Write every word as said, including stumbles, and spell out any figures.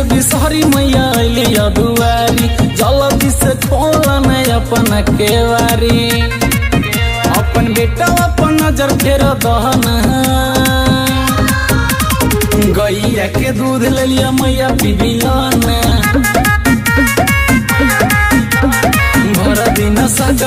बिसहरी मैया अली दुआरी जल्दी से खोला नहीं अपन केवारी अपन बेटा अपन नजर फेर दहन गैया के दूध ले लिया मैया पीबिलन भर दिन सक